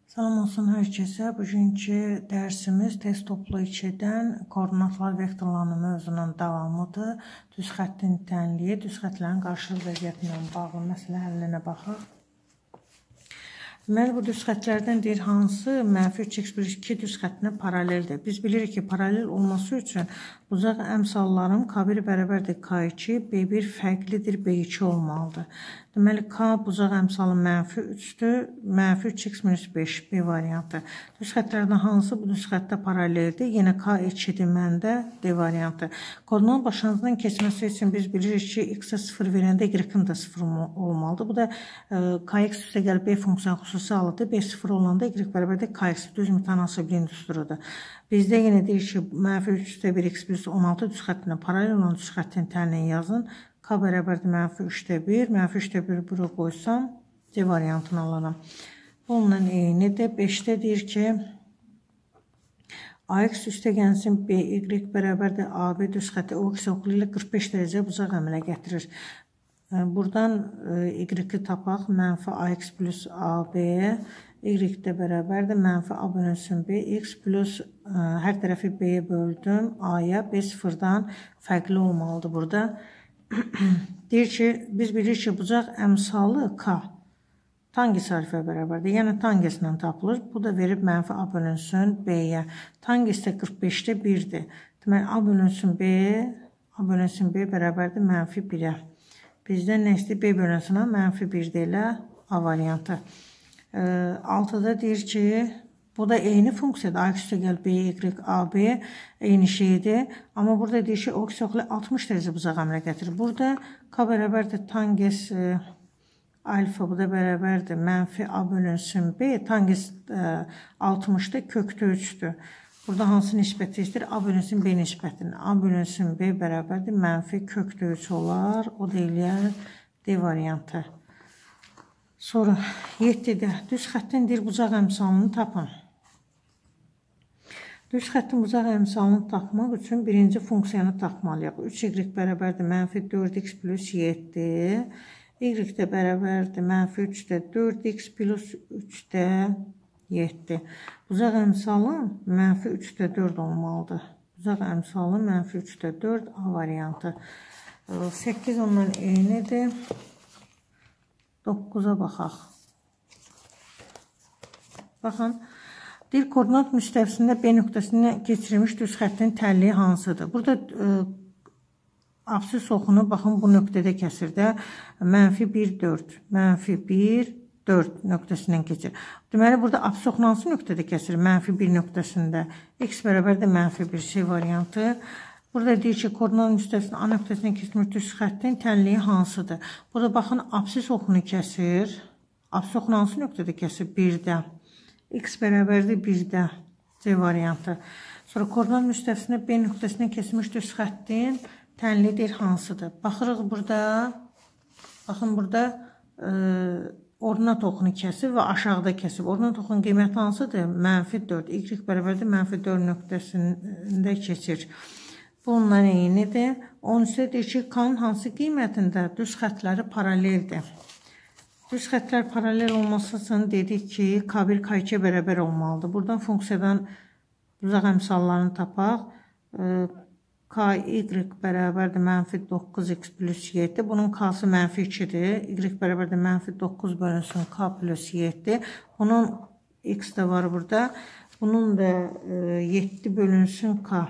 Salam olsun hər kəsə. Bugünkü dərsimiz test toplu 2-dən koordinatlar vektorlarının mövzunun davamıdır. Düz xəttin tənliyi, düz xətlərin qarşılıq vəziyyəti ilə bağlı məsələ həllinə baxaq. Deməli, bu düz xətlərdən deyir hansı mənfi 3x+2 düz xəttinə paraleldir. Biz bilirik ki, paralel olması üçün bucaq əmsallarım K1 bərabərdir K2, B1 fərqlidir B2 olmalıdır. Deməli, K bucaq əmsalı mənfi 3-dür, mənfi 3x-5 B variantı. Düz xətlərdən hansı bu düz xəttə paraleldir? Yenə K2-dir məndə D variantı. Koordinat başlanğıcından keçməsi üçün biz bilirik ki, x-ə 0 verəndə y-in də 0 olmalıdır. Bu da kx üstə gəlib B funksiyanı xüsusi halıdır. B0 olanda y bərabərdir kx düz mütənasibliyin düsturudur. Bizdə yenə deyir ki, mənfi 3-1 x + 16 düz xəttinə paralel olan düz xəttin tənliyini yazın. K bərabərdir mənfi 3-1, mənfi 3-1 bura qoysam C variantını alaram. Bununla eynidir. 5-də deyir ki, AX üstə gəlsin BY bərabərdir AB düz xətti OX oxlu ilə 45 dərəcə bucaq əmələ gətirir. Buradan Y-i tapaq, mənfi AX plus AB, Y də bərabərdir, mənfi A bölünsün B, X plus hər tərəfi B-yə böldüm, A-ya, B sıfırdan fərqli olmalıdır burada. Deyir ki, biz bilirik ki, bucaq əmsalı K tangens harfə bərabərdir, yəni tangeslə tapılır. Bu da verib mənfi A bölünsün B-yə. Tangens də 45-də 1-dir. Deməli, A bölünsün B bərabərdir mənfi 1-ə. Bizdən nə istəyir? B bölünsünə mənfi 1-də ilə A variantı. 6-da deyir ki, bu da eyni funksiyadır. AX üstə gəl B, Y, AB eyni şeydir. Amma burada deyir ki, OX oxlu 60 dərəcə bucaq əmələ gətirir. Burada K bərabərdir tangens alfa, bu da bərabərdir mənfi A bölünsün B. Tangens 60-da kökdə 3-dür. Burada hansı nisbəti istəyir? A bölünsün B nisbətini. A bölünsün B bərabərdir mənfi kökdə 3 olar. O da eləyər D variantı. Sonra 7-də düz xəttin deyir bucaq əmsalını tapın. Düz xəttin bucaq əmsalını tapmaq üçün birinci funksiyanı tapmalıyıq. 3y bərabərdir mənfi 4x plus 7. Y də bərabərdir mənfi 3-də 4x plus 3-də 7. Bucaq əmsalı mənfi 3-də 4 olmalıdır. Bucaq əmsalı mənfi 3-də 4 A variantı. 8 ondan eynidir. 9-a baxaq. Baxın, deyir koordinat müstəvisində B nöqtəsindən keçirilmiş düz xəttin tənliyi hansıdır? Burada absis oxunu baxın bu nöqtədə kəsir də mənfi 1, 4, mənfi 1, 4 nöqtəsindən keçir. Deməli, burada absis oxunu hansı nöqtədə kəsir? Mənfi 1 nöqtəsində. X bərabərdir mənfi 1 C variantı. Burada deyir ki, koordinat müstəvisinin A nöqtəsindən keçmiş düz xəttin tənliyi hansıdır? Burada baxın, absis oxunu kəsir. Absis oxunu hansı nöqtədə kəsir? 1-də. X bərabərdir 1-də. C variantı. Sonra koordinat müstəvisində B nöqtəsindən keçmiş düz xəttin tənliyi deyir hansıdır? Baxırıq burada. Baxın, burada ordinat oxunu kəsir və aşağıda kəsir. Ordinat oxunun qiyməti hansıdır? Mənfi 4. Y bərabərdir mənfi 4 nöqtəsində keçir. Bununla eynidir. 13-də deyir ki, K-nın hansı qiymətində düz xətləri paraleldir. Düz xətlər paralel olması üçün dedik ki, K1 K2 bərabər olmalıdır. Buradan funksiyadan bucaq əmsallarını tapaq. KY bərabərdir mənfi 9x plus 7. Bunun K-sı mənfi 2-dir. Y bərabərdir mənfi 9 bölünsün K plus 7. Bunun X də var burada. Bunun da 7 bölünsün K.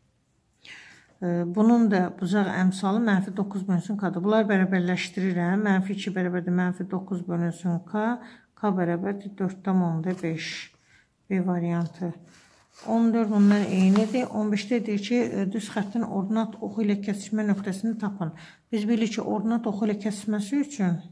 Bunun da bucaq əmsalı mənfi 9 bölünsün K-dır. Bunlar bərabərləşdirirəm. Mənfi 2 bərabərdir mənfi 9 bölünsün K. K bərabərdir 4,5 B variantı. 14 bunlar eynidir. 15-də deyir ki, düz xəttin ordinat oxu ilə kəsişmə nöqtəsini tapın. Biz bilirik ki, ordinat oxu ilə kəsişməsi üçün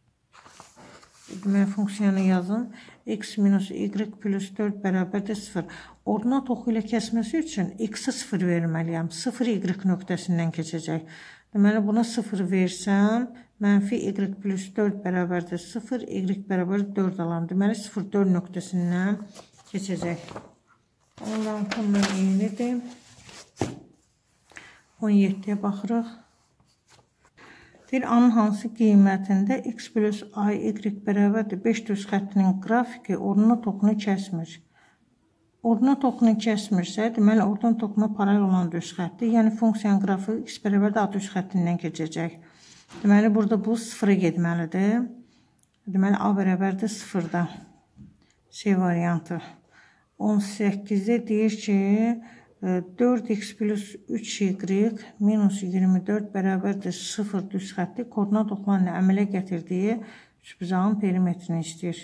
funksiyanı yazın. X minus Y plus 4 bərabərdir 0. Ordinat oxu ilə kəsməsi üçün X-ə 0 verməliyəm. 0 Y nöqtəsindən keçəcək. Deməli, buna 0 versəm, mənfi Y plus 4 bərabərdir 0, Y bərabərdir 4 alam. Deməli, 0, 4 nöqtəsindən keçəcək. Ondan bundan eynidir. 17-yə baxırıq. Deyir, A-nın hansı qiymətində x plus ay, y bərabərdir 5 düz xəttinin qrafiki ordinat oxunu kəsmir. Ordinat oxunu kəsmirsə, deməli, ordinat oxuna paralel olan düz xətti, yəni funksiyanın qrafiki x bərabərdir A düz xəttindən keçəcək. Deməli, burada bu 0-a getməlidir. Deməli, A bərabərdir 0-da. C variantı. 18-də deyir ki, 4x plus 3y minus 24 bərabərdir 0 düz xətti koordinat oxlarını əmələ gətirdiyi üçbucağın perimetrini istəyir.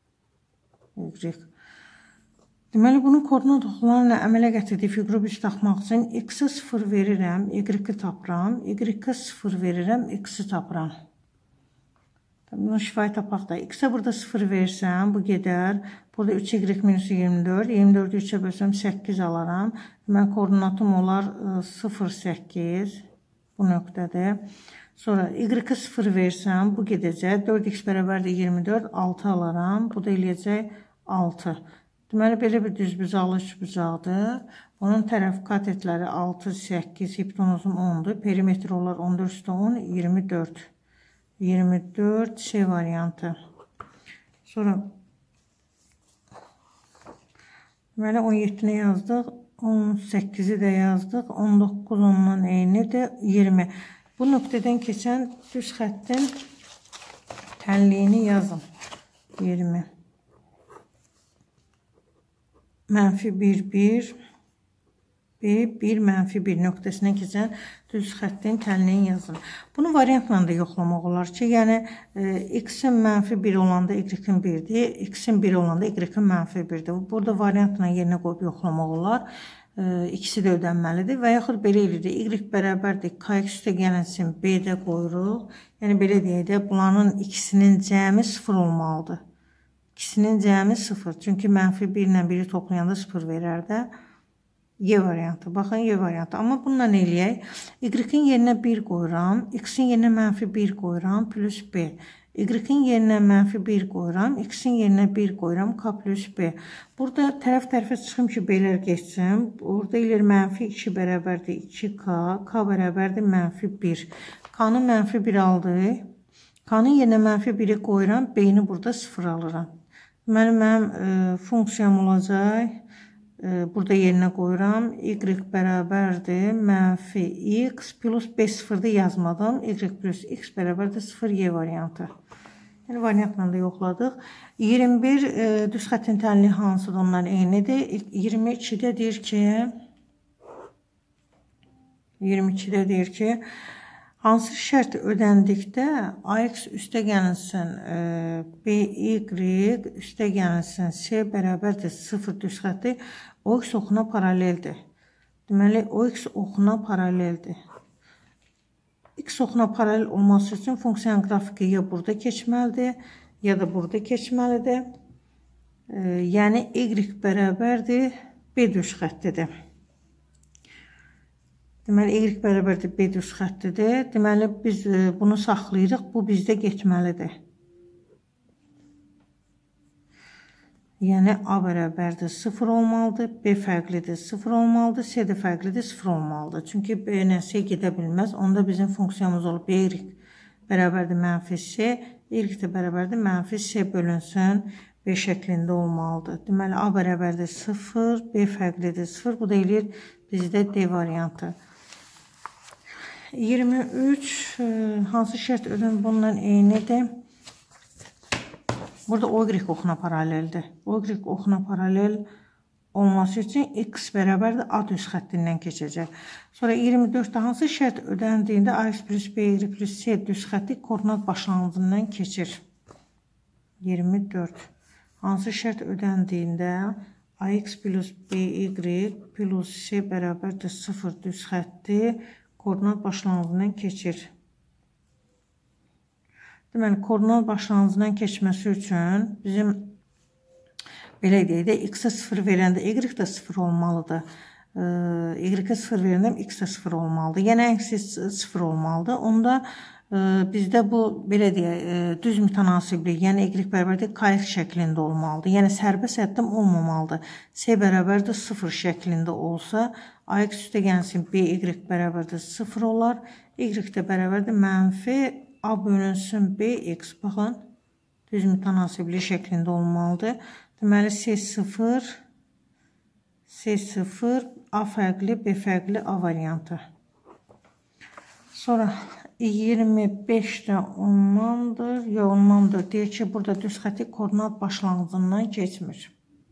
Deməli, bunun koordinat oxlarını əmələ gətirdiyi fiquru biz tapmaq üçün x-i 0 verirəm, y-i tapıram, y-i 0 verirəm, x-i tapıram. Bunu şifayı tapaq da. X-ə burada 0 versəm, bu gedər. Burada 3y minus 24. 24-ü 3-ə bölsəm 8 alaram. Mən koordinatım olar 0, 8. Bu nöqtədir. Sonra y-ə 0 versəm, bu gedəcək. 4x bərabərdir 24, 6 alaram. Bu da eləyəcək 6. Deməli, belə bir düzbucaqlı üçbucaqdır. Onun tərəf katetləri 6, 8, hipotenuzum 10-dur. Perimetri olar 14 üstə 10, 24. 24 C variantı. Sonra deməli 17-ni yazdıq, 18-i də yazdıq, 19 ondan eynidir, 20. Bu nöqtədən keçən düz xəttin tənliyini yazın. 20. Mənfi 1, 1. B1 mənfi 1 nöqtəsindən keçən düz xəttin tənliyini yazın. Bunu variantla da yoxlamaq olar ki, yəni x-in mənfi 1 olanda y-in 1-dir, x-in 1 olanda y-in mənfi 1-dir. Burada variantla yerinə qoyub yoxlamaq olar. İkisi də ödənməlidir və yaxud belə edirik. Y bərabərdir kx üstə gələnsin b-də qoyuruq. Yəni belə deyək də, bunların ikisinin cəmi 0 olmalıdır. İkisinin cəmi 0. Çünki mənfi 1 ilə 1-i toplayanda 0 verər də. Y variantı. Baxın, Y variantı. Amma bununla eləyək. Y-in yerinə 1 qoyuram. X-in yerinə mənfi 1 qoyuram. Plus B. Y-in yerinə mənfi 1 qoyuram. X-in yerinə 1 qoyuram. K plus B. Burada tərəf-tərəfə çıxım ki, B'lər geçsin. Burada eləyir mənfi 2 bərabərdir 2K. K bərabərdir mənfi 1. K-nı mənfi 1 aldı. K-nın yerinə mənfi 1-i qoyuram. B-ni burada 0 alıram. Mənim funksiyam olacaq. Burada yerinə qoyuram. Y bərabərdir mənfi x plus B0-da yazmadım. Y plus x bərabərdir 0 Y variantı. Yəni variantla da yoxladıq. 21 düz xəttin tənliyi hansıdır? Ondan eynidir. 22-də deyir ki, hansı şərt ödəndikdə AX üstə gələnsin BY üstə gələnsin C bərabərdir 0 düz xətti OX oxuna paraleldir. Deməli, OX oxuna paraleldir. X oxuna paralel olması üçün funksiyanın qrafiki ya burada keçməlidir, ya da burada keçməlidir. Yəni, Y bərabərdir B düz xəttidir. Deməli, Y bərabərdir B düz xəttidir. Deməli, biz bunu saxlayırıq. Bu bizdə getməlidir. Yəni, A bərabərdir 0 olmalıdır. B fərqlidir 0 olmalıdır. C də fərqlidir 0 olmalıdır. Çünki B ilə C gedə bilməz. Onda bizim funksiyamız olub Y bərabərdir mənfi C. Y də bərabərdir mənfi C bölünsün. B şəklində olmalıdır. Deməli, A bərabərdir 0. B fərqlidir 0. Bu da eləyir bizdə D variantı. 23 hansı şərt ödün bundan eynidir? Burada OY oxuna paraleldir. OY oxuna paralel olması üçün x bərabərdir A düz xəttindən keçəcək. Sonra 24-də hansı şərt ödəndiyində AX plus BY plus C düz xətti koordinat başlanğıcından keçir. 24. Hansı şərt ödəndiyində AX plus BY plus C bərabərdir 0 düz xətti koordinat başlanğıcından keçir. Deməli, koordinat başlanğıcından keçməsi üçün bizim belə deyək də x-ə 0 verəndə y də 0 olmalıdır. Y-ə 0 verəndə x də 0 olmalıdır. Yəni, əksi 0 olmalıdır. Onda bizdə bu, belə deyək, düz mütənasiblik, yəni y bərabərdir kx şəklində olmalıdır. Yəni, sərbəst həddim olmamalıdır. C bərabərdir 0 şəklində olsa, AX üstə gəlsin B, Y bərabərdir 0 olar. Y də bərabərdir mənfi A bölünsün B, X. Baxın, düz mütənasiblik şəklində olmalıdır. Deməli, C0, A fərqli, B fərqli, A variantı. Sonra 25 də ondandır, ya ondandır. Deyək ki, burada düz xətti koordinat başlanğıcından keçmir.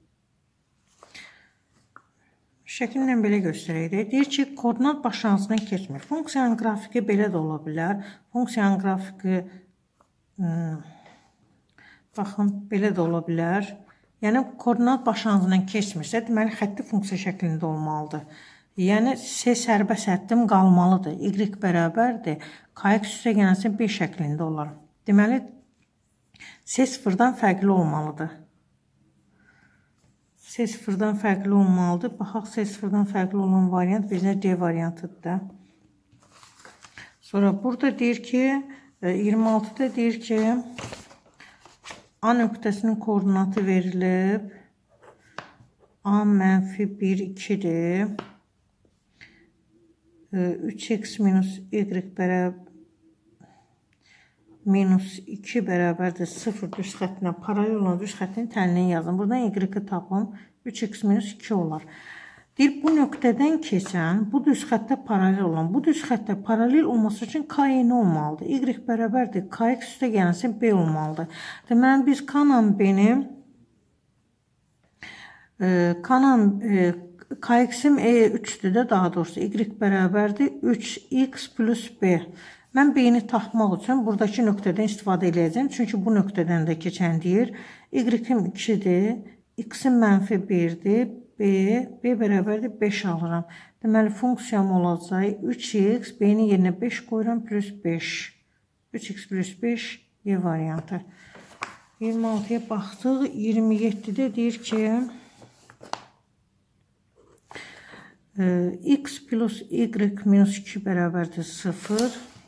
Şəkillə belə göstərək. Deyir ki, koordinat başlanğıcından keçmir. Funksiyanın qrafiki belə də ola bilər. Funksiyanın qrafiki baxın, belə də ola bilər. Yəni, koordinat başlanğıcından keçmirsə, deməli, xətti funksiya şəklində olmalıdır. Yəni, C sərbəst xəttim qalmalıdır. Y bərabərdir. KX üstə gəlsin B şəklində olar. Deməli, C sıfırdan fərqli olmalıdır. C sıfırdan fərqli olmalıdır. Baxaq, C sıfırdan fərqli olan variant bizə D variantıdır. Sonra burada deyir ki, 26-da deyir ki, A nöqtəsinin koordinatı verilib. A mənfi 1, 2-dir. 3x minus y bərabər minus 2 bərabərdir 0 düz xəttinə paralel olan düz xəttin təlini yazın. Buradan y-i tapın. 3x minus 2 olar. Deyir, bu nöqtədən keçən, bu düz xəttə paralel olan, bu düz xəttə paralel olması üçün k eyni olmalıdır. Y bərabərdir. Kx üstə gəlsin B olmalıdır. Deməli, biz K-nan B-ni Kx-im 3-dür də, daha doğrusu y bərabərdir 3x plus B. Mən B-ni tapmaq üçün buradakı nöqtədən istifadə edəcəm. Çünki bu nöqtədən də keçən deyir. Y-im 2-dir, x-im mənfi 1-dir, B bərabərdir 5 alıram. Deməli, funksiyam olacaq 3x, B-ni yerinə 5 qoyuram, plus 5. 3x plus 5, Y variantı. 26-ya baxdıq, 27-də deyir ki, x plus y minus 2 bərabərdir 0.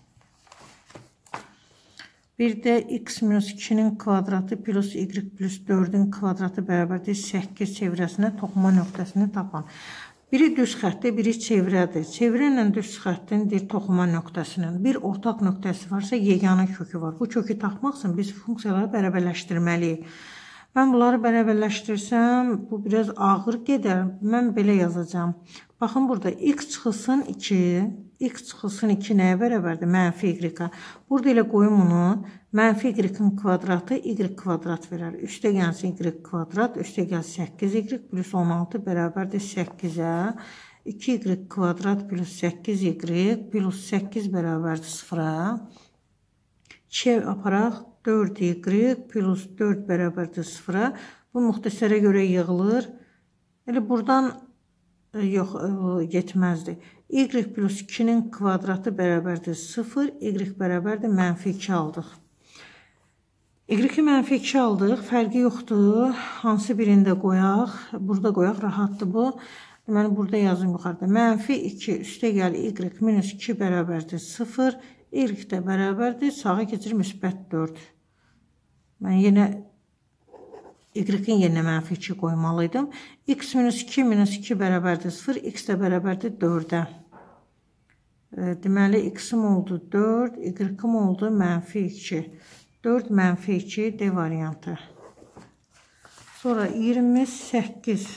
Bir də x minus 2-nin kvadratı plus y plus 4-ün kvadratı bərabərdir 8 çevrəsinə toxunma nöqtəsini tapan. Biri düz xəttdir, biri çevrədir. Çevrə ilə düz xəttin toxunma nöqtəsinin bir ortaq nöqtəsi varsa yeganə kökü var. Bu kökü tapmaq üçün biz funksiyaları bərabərləşdirməliyik. Mən bunları bərabərləşdirsəm, bu biraz ağır gedər. Mən belə yazacağım. Baxın, burada x çıxılsın 2, x çıxılsın 2 nəyə bərabərdir? Mənfi y-ə. Burada ilə qoyum onu, mənfi y-in kvadratı y kvadrat verər. Üstə gəlsin y kvadrat, üstə gəlsin 8y plus 16 bərabərdir 8-ə. 2y kvadrat plus 8y plus 8 bərabərdir 0-a. 2 aparaq, 4y plus 4 bərabərdir 0-a. Bu müxtəsərə görə yığılır. Elə buradan yox, getməzdir. Y plus 2-nin kvadratı bərabərdir 0, y bərabərdir mənfi 2 aldıq. Y-i mənfi 2 aldıq, fərqi yoxdur. Hansı birində qoyaq? Burada qoyaq, rahatdır bu. Deməli, burada yazım yuxarıda. Mənfi 2 üstə gəl y minus 2 bərabərdir 0, y də bərabərdir, sağa keçir müsbət 4. Mən yenə y-in yerinə mənfi 2 qoymalıydım. X minus 2 bərabərdir 0, x də bərabərdir 4-ə. Deməli, x-im oldu 4, y-im oldu mənfi 2. 4 mənfi 2 D variantı. Sonra 28.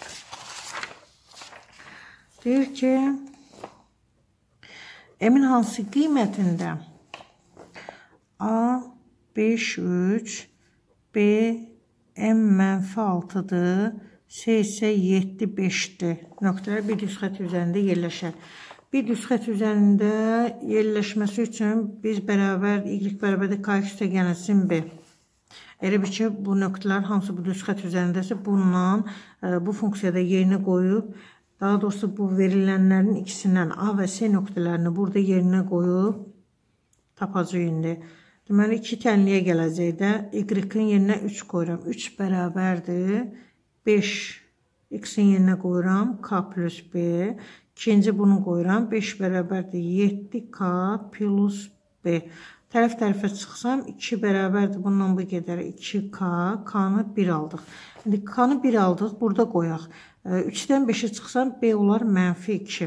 Deyir ki, M-in hansı qiymətində A 5, 3, B M mənfi 6-dır, C isə 7, 5-dir. Nöqtələr bir düz xətt üzərində yerləşər. Bir düz xətt üzərində yerləşməsi üçün biz bərabər, y bərabərdir kx üstə gəlsin B. Elə bir ki, bu nöqtələr hansı bu düz xətt üzərindəsə, bundan bu funksiyada yerinə qoyub, daha doğrusu bu verilənlərin ikisindən A və C nöqtələrini burada yerinə qoyub tapacaq indi. Deməli, 2 tənliyə gələcək də, y-in yerinə 3 qoyuram. 3 bərabərdir 5, x-in yerinə qoyuram, k plus b. İkinci bunu qoyuram, 5 bərabərdir 7k plus b. Tərəf-tərəfə çıxsam 2 bərabərdir. Bundan bu gedər 2K. K-nı 1 aldıq. İndi K-nı 1 aldıq. Burada qoyaq. 3-dən 5-ə çıxsam B olar -2.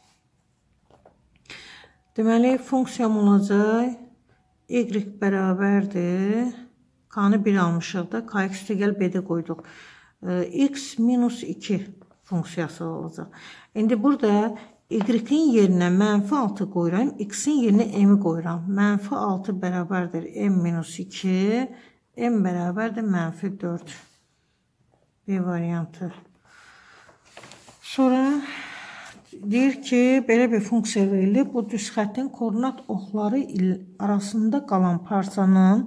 Deməli, funksiyam olacaq. Y bərabərdir. K-nı 1 almışıq da. Kx üstəgəl B-də qoyduq. X -2 funksiyası olacaq. İndi burada Y-in yerinə -6 qoyuram, X-in yerinə M-i qoyuram. -6 bərabərdir M-2, M bərabərdir -4. B variantı. Sonra deyir ki, belə bir funksiya verilib. Bu düz xəttin koordinat oxları arasında qalan parçanın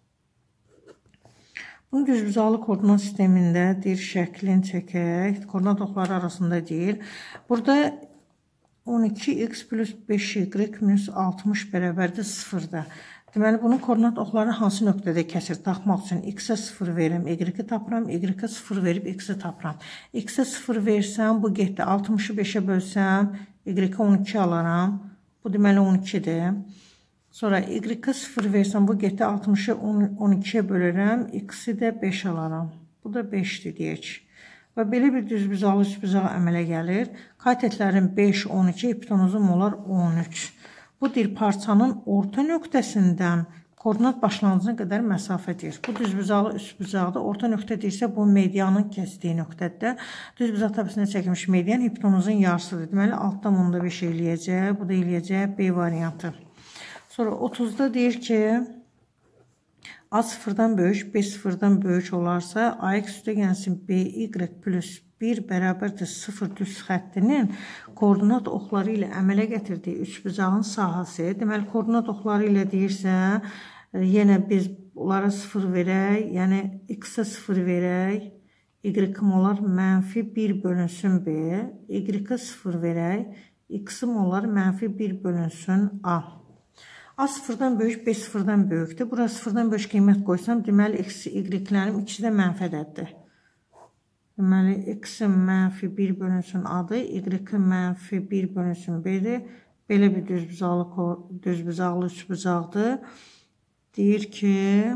bunun düzbucaqlı koordinat sistemində deyir, şəklini çəkək. Koordinat oxları arasında deyir. Burada 12x plus 5y minus 60 bərabərdir 0-da. Deməli, bunun koordinat oxları hansı nöqtədə kəsir? Taxmaq üçün x-ə 0 verirəm, y-ə tapıram, y-ə 0 verib x-ə tapıram. X-ə 0 versəm, bu getdi. 60-ı 5-ə bölsəm, y-ə 12 alaram. Bu deməli 12-dir. Sonra y-ə 0 versəm, bu getdi. 60-ı 12-yə bölürəm, x-i də 5 alaram. Bu da 5-dir deyək. Və belə bir düzbucaqlı üçbucağı əmələ gəlir. Katetlərin 5, 12, hipotenuzum olar 13. Bu deyir, parçanın orta nöqtəsindən koordinat başlanğıcına qədər məsafədir. Bu düzbucaqlı üçbucaqda orta nöqtə deyirsə, bu medianın kəsdiyi nöqtədə. Düzbucaq təpəsində çəkilmiş median hipotenuzun yarısıdır. Deməli, altdan onu da 5 eləyəcək. Bu da eləyəcək B variantı. Sonra 30-da deyir ki, A sıfırdan böyük, B sıfırdan böyük olarsa, AX üstə gəlsin BY plus 1 bərabərdir 0 düz xəttinin koordinat oxları ilə əmələ gətirdiyi üçbucağın sahəsi. Deməli, koordinat oxları ilə deyirsə, yenə biz onlara 0 verək, yəni x-ə 0 verək, y-im olar -1 bölünsün B, y-ə 0 verək, x-im olar -1 bölünsün A. A sıfırdan böyük, B sıfırdan böyükdür. Bura sıfırdan böyük qiymət qoysam, deməli, y-lərim ikisi də mənfədədir. Deməli, x-in -1 bölünsün A-dır, y-in -1 bölünsün B-dir. Belə bir düzbucaqlı üçbucaqdır. Deyir ki,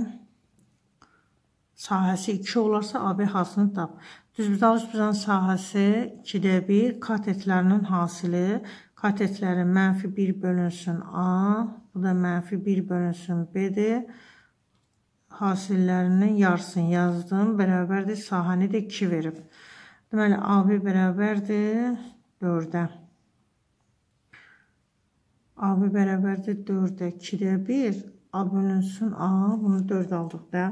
sahəsi 2 olarsa AB hasını tap. Düzbucaqlı üçbucağın sahəsi 2-də 1, katetlərinin hasili. Katetləri -1 bölünsün A, bu da -1 bölünsün B-dir. Hasillərinin yarısını yazdım. Bərabərdir, sahəni də 2 verib. Deməli, AB bərabərdir 4-ə. AB bərabərdir 4-ə, 2-də 1. A bölünsün A, bunu 4 aldıq da.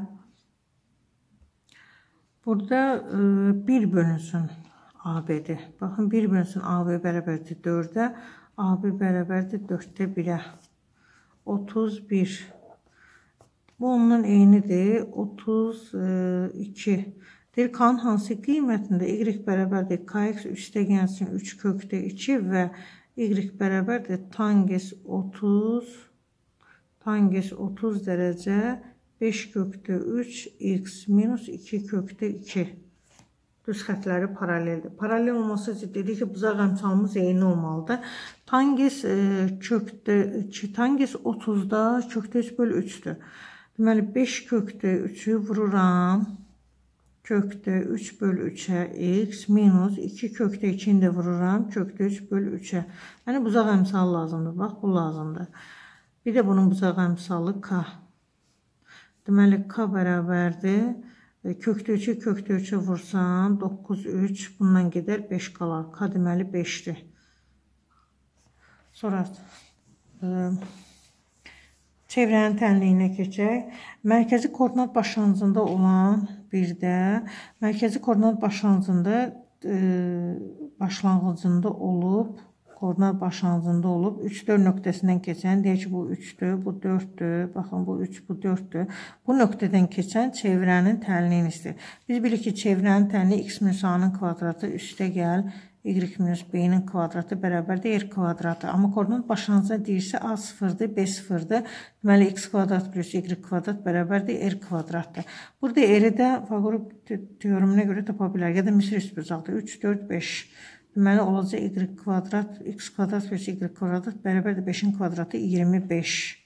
Burada 1 bölünsün AB-dir. Baxın, 1 bölünsün AB bərabərdir 4-ə. AB bərabərdir 4-də 1-ə. 31. Bu ondan eynidir. 32. Deyir, K-nın hansı qiymətində y bərabərdir kx üstə gəlsin 3 kökdə 2 və y bərabərdir tangens 30 dərəcə 5 kökdə 3 x minus 2 kökdə 2. Düz xətləri paraleldir. Paralel olması üçün dedik ki, buzaq əmsalımız eyni olmalıdır. Tangens 30-da kökdə 3 bölü 3-dür. Deməli, 5 kökdə 3-ü vururam. Kökdə 3 bölü 3-ə x minus 2 kökdə 2-ni də vururam. Kökdə 3 bölü 3-ə. Yəni, buzaq əmsalı lazımdır. Bax, bu lazımdır. Bir də bunun buzaq əmsalı K. Deməli, K bərabərdir. Kökdə 3-ü kökdə 3-ə vursan, 9, 3, bundan gedər 5 qalar. K deməli 5-dir. Sonra çevrənin tənliyinə keçək. Mərkəzi koordinat başlanğıcında olan bir də, mərkəzi koordinat başlanğıcında olub, koordinat başlanğıcında olub, 3-4 nöqtəsindən keçən, deyək ki, bu 3-dür, bu 4-dür, baxın, bu 3, bu 4-dür. Bu nöqtədən keçən çevrənin tənliyini istəyir. Biz bilirik ki, çevrənin tənliyi x minus a-nın kvadratı üstə gəl, y minus b-nin kvadratı bərabərdir r kvadratı. Amma koordinat başlanğıcında deyirsə, a 0-dır, b 0-dır. Deməli, x kvadrat plus y kvadrat bərabərdir, r kvadratdır. Burada r-i də Faqorov teoreminə görə tapa bilər. Ya da Misir üçbucaqdır, 3, 4, 5. Deməli, olacaq y kvadrat, x kvadrat plus y kvadrat bərabərdir 5-in kvadratı 25.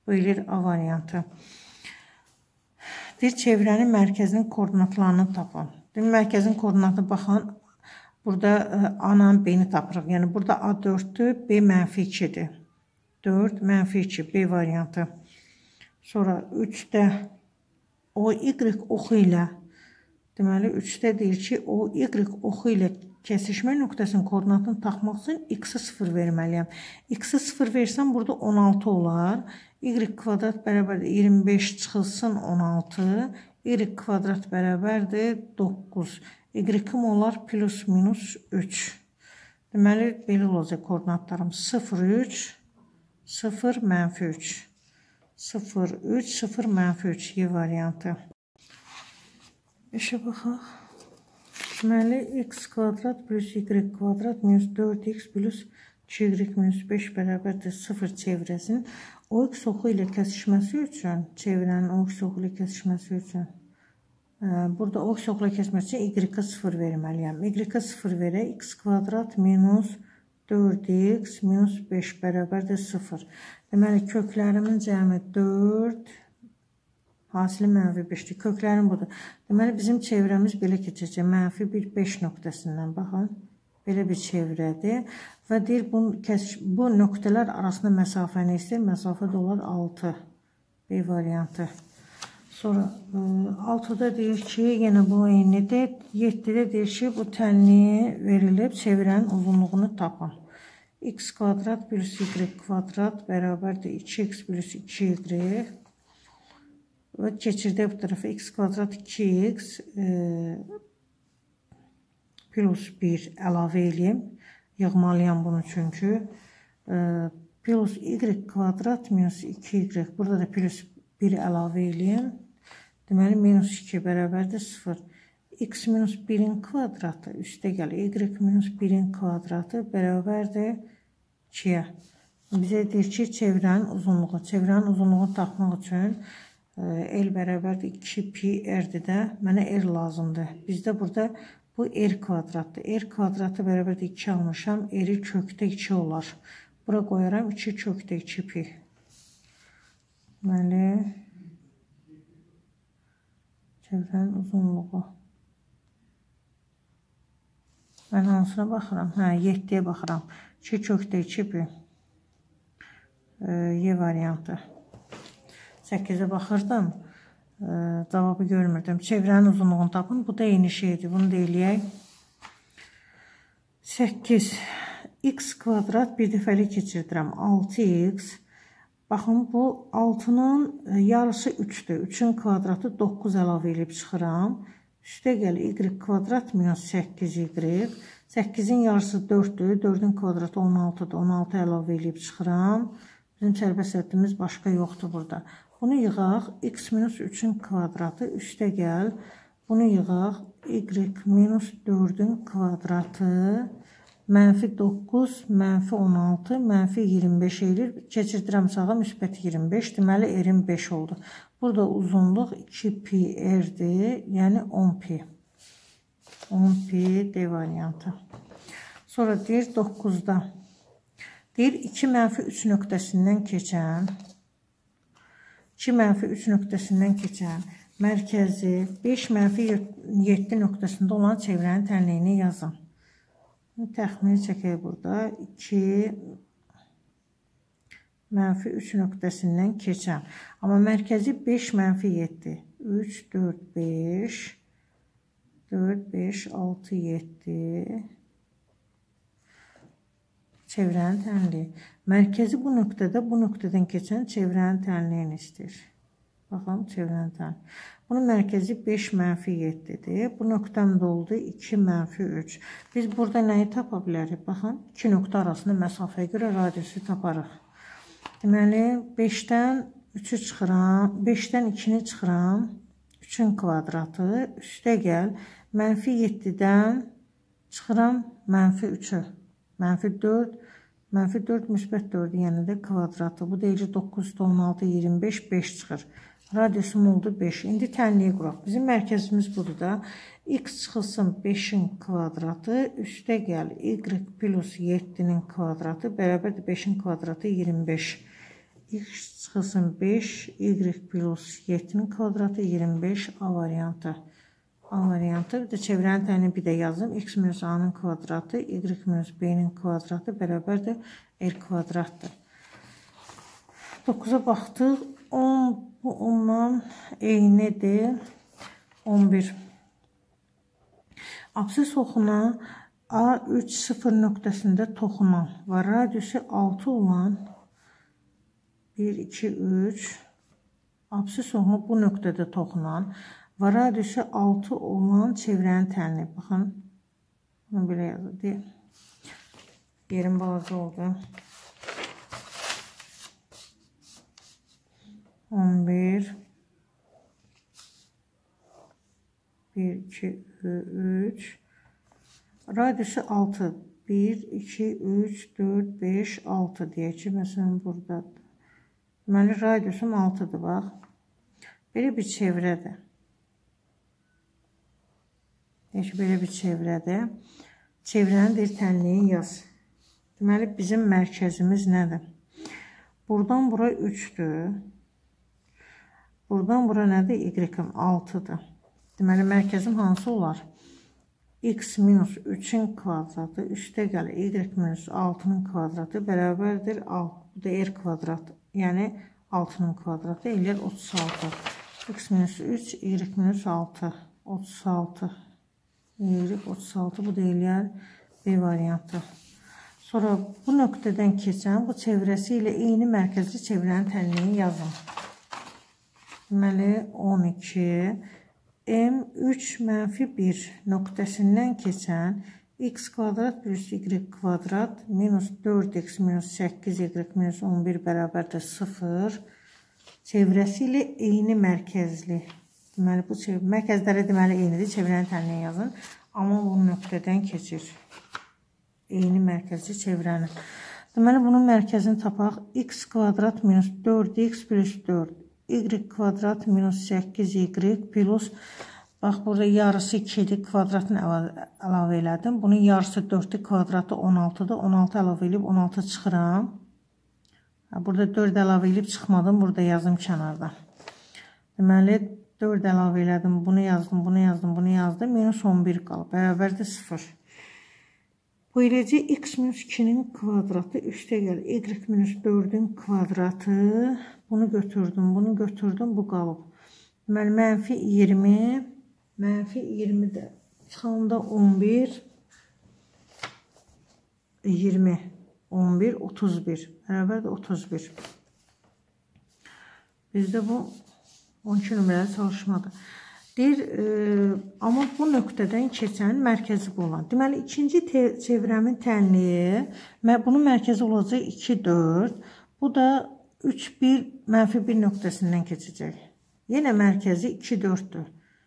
Bu eləyir A variantı. Deyir, çevrənin mərkəzinin koordinatlarını tapın. Deyir, mərkəzin koordinatına baxın. Burada A-la B-ni tapırıq. Yəni, burada A 4-dür, B -2-dir. 4, -2, B variantı. Sonra 3-də OY oxu ilə, deməli, 3-də deyir ki, OY oxu ilə kəsişmə nöqtəsinin koordinatını tapmaq üçün x-i 0 verməliyəm. X-i 0 versəm, burada 16 olar. Y kvadrat bərabərdir 25 çıxılsın 16. Y kvadrat bərabərdir 9. Y-im olar plus minus 3. Deməli, belə olacaq koordinatlarım 0, 3, 0, -3. 0, 3, 0, -3 Y variantı. İşə baxaq. Deməli, x kvadrat plus y kvadrat minus 4x plus 2y minus 5 bərabərdir 0 çevrəsinin OX oxu ilə kəsişməsi üçün, çevrənin OX oxu ilə kəsişməsi üçün, burada OX oxu ilə kəsişməsi üçün y-ə 0 verməliyəm. Y-ə 0 verək, x kvadrat minus 4x minus 5 bərabərdir 0. Deməli, köklərimin cəmi 4, hasili -5-dir. Köklərim budur. Deməli, bizim çevrəmiz belə keçəcək. -1, 5 nöqtəsindən baxın. Belə bir çevrədir. Və deyir, bu nöqtələr arasında məsafə nə istəyir? Məsafə də olar 6. B variantı. Sonra 6-da deyir ki, yenə bu eynidir. 7-də deyir ki, bu tənliyi verilib, çevrənin uzunluğunu tapın. X kvadrat plus y kvadrat bərabərdir 2x plus 2y. Və keçirdək bu tərəfə x kvadrat 2x plus 1 əlavə eləyim. Yığmalıyam bunu çünki. Plus y kvadrat minus 2y. Burada da plus 1 əlavə eləyim. Deməli, minus 2 bərabərdir 0. X minus 1-in kvadratı üstə gəlir. Y minus 1-in kvadratı bərabərdir 2-yə. Bizə deyir ki, çevrənin uzunluğu. Çevrənin uzunluğunu tapmaq üçün L bərabərdir 2pi R-dir də. Mənə R lazımdır. Bizdə burada bu R kvadratdır. R kvadratı bərabərdir 2 almışam. R-i kökdə 2 olar. Bura qoyaram 2 kökdə 2pi. Deməli, çevrənin uzunluğu. Mən hansına baxıram? 7-yə baxıram. 2 kökdə 2pi. Y variantı. 8-ə baxırdım. Cavabı görmürdüm. Çevrənin uzunluğunu tapın. Bu da eyni şeydir. Bunu da eləyək. 8. X kvadrat bir dəfəlik keçirdirəm. 6x. Baxın, bu 6-nın yarısı 3-dür. 3-ün kvadratı 9 əlavə edib çıxıram. Üstə gəlir y kvadrat minus 8y. 8-in yarısı 4-dür. 4-ün kvadratı 16-dır. 16 əlavə edib çıxıram. Bizim sərbəst həddimiz başqa yoxdur burada. Bunu yığaq. X minus 3-ün kvadratı üstə gəl. Bunu yığaq. Y minus 4-ün kvadratı -9, -16, -25 edir. Keçirdirəm sağa müsbət 25. Deməli, R-in 5 oldu. Burada uzunluq 2pi R-dir. Yəni 10pi. 10pi D variantı. Sonra deyir 9-da. Deyir 2 -3 nöqtəsindən keçən 2 -3 nöqtəsindən keçən mərkəzi 5 -7 nöqtəsində olan çevrənin tənliyini yazın. Təxmini çəkək burada. 2 -3 nöqtəsindən keçən. Amma mərkəzi 5 -7. 3, 4, 5. 4, 5, 6, 7. Çevrənin tənliyi. Mərkəzi bu nöqtədən keçən çevrənin tənliyini istəyir. Baxın, çevrənin tənliyi. Bunun mərkəzi 5 -7-dir. Bu nöqtəm də oldu 2 -3. Biz burada nəyi tapa bilərik? Baxın, 2 nöqtə arasında məsafəyə görə radiusu taparıq. Deməli, 5-dən 3-ü çıxıram, 5-dən 2-ni çıxıram, 3-ün kvadratı, üstə gəl, -7-dən çıxıram, -3-ü, -4, -4 müsbət 4, yəni də kvadratı. Bu deyilir 9, 16, 25, 5 çıxır. Radiusum oldu 5. İndi tənliyi quraq. Bizim mərkəzimiz budur da. X çıxılsın 5-in kvadratı, üstə gəl, y plus 7-nin kvadratı, bərabərdir 5-in kvadratı 25. x çıxılsın 5, y plus 7-nin kvadratı 25 A variantı. A variantı. Bir də çevirənin tənini bir də yazım. X minus A-nın kvadratı, y minus B-nin kvadratı bərabərdir R kvadratdır. 9-a baxdıq. 10 bu ondan eynidir. 11. Absis oxuna A3 0 nöqtəsində toxunan və radiusu 6 olan 1, 2, 3 absis oxuna bu nöqtədə toxunan və radiusu 6 olan çevrənin tənini. Baxın, bunu belə yazır. Yerim balaca oldu. 11 1, 2, 3 radiusu 6 1, 2, 3, 4, 5, 6 deyək ki, məsələn buradadır. Deməli, radiusum 6'dır, bax. Belə bir çevrədir. Deyək ki, belə bir çevrədir. Çevrənin bir tənliyi yaz. Deməli, bizim mərkəzimiz nədir? Buradan bura 3'dür. Buradan bura nədir? Y-im 6'dır. Deməli, mərkəzim hansı olar? X minus 3'ün kvadratı üstə gəlir. Y minus 6'nın kvadratı bərabərdir 6. Bu da R kvadratı. Yəni 6'nın kvadratı eləyər 36. X minus 3, Y minus 6. 36. Y 36. Bu da eləyər B variantı. Sonra bu nöqtədən keçən bu çevrəsi ilə eyni mərkəzli çevrənin tənliyini yazın. Deməli 12 M3 mənfi 1 nöqtəsindən keçən x kvadrat plus y kvadrat minus 4x minus 8y minus 11 bərabərdir 0 çevrəsi ilə eyni mərkəzli. Deməli bu mərkəzləri deməli eynidir. Çevrənin tənliyi yazın. Amma bu nöqtədən keçir. Eyni mərkəzli çevrənin. Deməli bunun mərkəzini tapaq. X kvadrat minus 4x plus 4 y kvadrat minus 8y plus bax burada yarısı 2'dir. Kvadratını əlavə elədim. Bunun yarısı 4'dür. Kvadratı 16'dır. 16 əlavə edib 16 çıxıram. Burada 4 əlavə edib çıxmadım. Burada yazdım kənarda. Deməli 4 əlavə elədim. Bunu yazdım. Bunu yazdım. Bunu yazdım. Minus 11 qalıb. Bərabərdir 0. Bu eləcə x minus 2'nin kvadratı üstə gəlir. Y minus 4'ün kvadratı. Bunu götürdüm. Bunu götürdüm. Bu qalıb. Deməli mənfi 20. Mənfi 20'də çıxanda 11. 20. 11. 31. Bərabərdir 31. Bizdə bu 12 nömrəli çalışmadır. Deyir, amma bu nöqtədən keçən mərkəzi bu olan. Deməli, ikinci çevrəmin tənliyi, bunun mərkəzi olacaq 2, 4. Bu da 3, 1, mənfi 1 nöqtəsindən keçəcək. Yenə mərkəzi 2, 4'dür.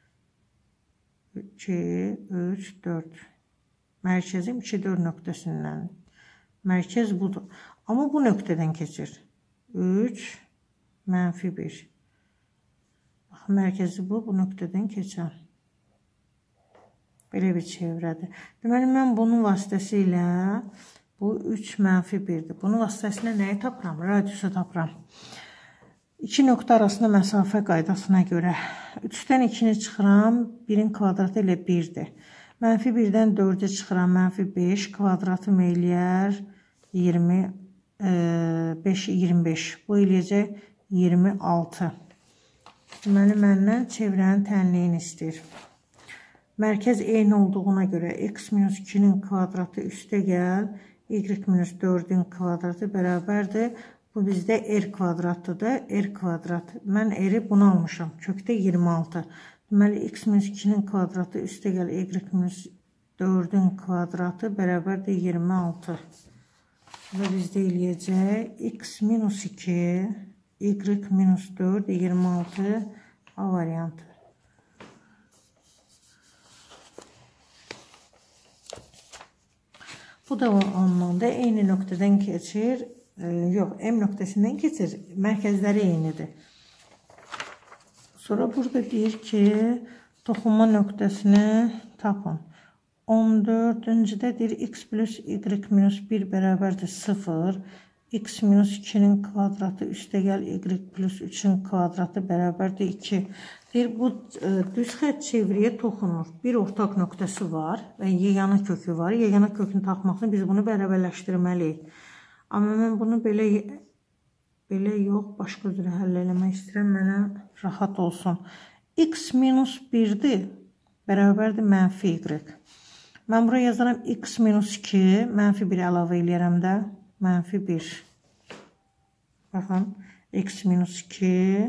2, 3, 4. Mərkəzim 2, 4 nöqtəsindən. Mərkəz budur. Amma bu nöqtədən keçir. 3, mənfi 1. Mərkəzi bu nöqtədən keçər. Belə bir çevrədir. Deməli, mən bunun vasitəsilə bu 3 mənfi 1'dir. Bunun vasitəsilə nəyi tapıram? Radiusu tapıram. 2 nöqtə arasında məsafə qaydasına görə 3'dən 2'ni çıxıram. 1'in kvadratı ilə 1'dir. Mənfi 1'dən 4'e çıxıram. Mənfi 5 kvadratım eləyər 25. Bu eləyəcək 26. Deməli, məndən çevrənin tənliyini istəyir. Mərkəz eyni olduğuna görə x minus 2'nin kvadratı üstə gəl, y minus 4'ün kvadratı bərabərdir. Bu bizdə r kvadratlıdır. R kvadrat. Mən r'i bunu almışam. Kökdə 26. Deməli, x minus 2'nin kvadratı üstə gəl, y minus 4'ün kvadratı bərabərdir 26. Bu bizdə eləyəcək x minus 2 y minus 4 26 A variantı. Bu da ondan da eyni nöqtədən keçir. Yox, M nöqtəsindən keçir. Mərkəzləri eynidir. Sonra burada deyir ki, toxunma nöqtəsini tapın. 14-cüdə deyir x plus y minus 1 bərabərdir 0. x minus 2'nin kvadratı üstə gəl y plus 3'ün kvadratı bərabərdir 2. Deyir, bu düz xətt çevriyə toxunur. Bir ortaq nöqtəsi var və yegana kökü var. Yegana kökünü tapmaq üçün biz bunu bərabərləşdirməliyik. Amma mən bunu belə yox, başqa cürə həll eləmək istəyirəm. Mənə rahat olsun. X minus 1'dir, bərabərdir mənfi y. Mən buraya yazaram x minus 2, mənfi 1 əlavə eləyərəm də. Mənfi 1. Baxın, x minus 2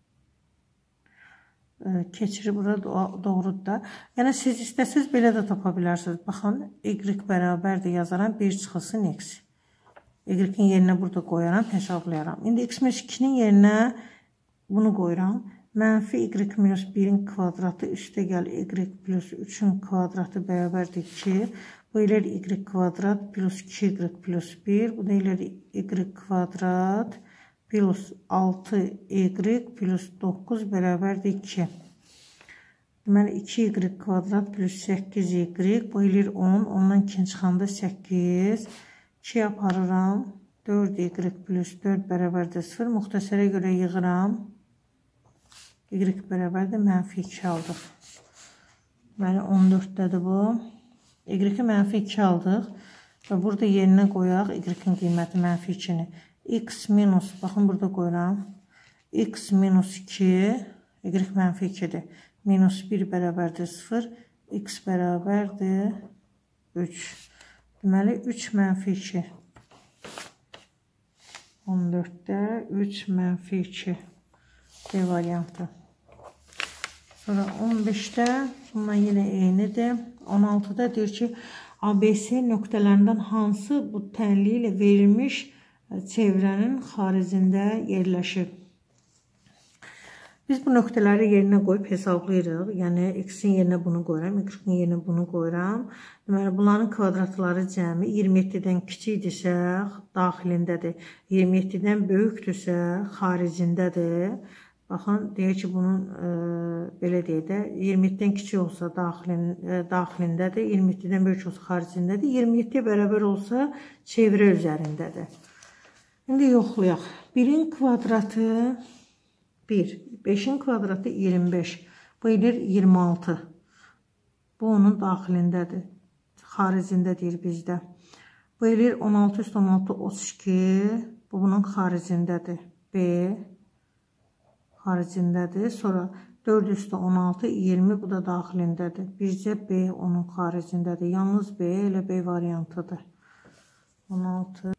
keçiri bura doğrudur da. Yəni, siz istəsiniz belə də tapa bilərsiniz. Baxın, y bərabərdir yazaram, 1 çıxılsın x. Y-in yerinə burada qoyaram, hesablayaram. İndi x minus 2'nin yerinə bunu qoyuram. Mənfi y minus 1'in kvadratı üstə gəl y plus 3'ün kvadratı bərabərdir 2. Bu ilə y kvadrat plus 2y plus 1. Bu da ilə y kvadrat plus 6y plus 9 bərabərdir 2. Deməli, 2y kvadrat plus 8y. Bu ilə 10. Ondan 2 çıxanda 8. 2 aparıram. 4y plus 4 bərabərdir 0. Müxtəsərə görə yığıram. Y bərabərdir mənfi 2 aldıq. Deməli, 14'dədir bu. Y-i mənfi 2 aldıq. Və burada yerinə qoyaq y-in qiyməti mənfi 2'ni. X minus, baxın burada qoyuram. X minus 2, y mənfi 2'dir. Minus 1 bərabərdir 0. X bərabərdir 3. Deməli, 3 mənfi 2. 14'də 3 mənfi 2. D variantı. Sonra 15'də bununla yine eynidir. 16'da deyir ki, ABC nöqtələrindən hansı bu tənliyi ilə verilmiş çevrənin xaricində yerləşir? Biz bu nöqtələri yerinə qoyub hesablayırıq. Yəni, x-in yerinə bunu qoyuram, y-in yerinə bunu qoyuram. Deməli, bunların kvadratları cəmi 27'dən kiçikdirsə, daxilindədir. 27'dən böyükdürsə, xaricindədir. Baxın, deyək ki, bunun belə deyək də, 27'dən kiçik olsa daxilindədir, 27'dən böyük olsa xaricindədir, 27'yə bərabər olsa çevrə üzərindədir. İndi yoxlayaq. 1'in kvadratı 1, 5'in kvadratı 25, bu edir 26. Bu onun daxilindədir, xaricində deyir bizdə. Bu edir 16 üstü 16, 32, bu bunun xaricindədir, B. Xaricindədir. Sonra 4 üstü 16, 20 bu da daxilindədir. Bircə B onun xaricindədir. Yalnız B elə B variantıdır. 16.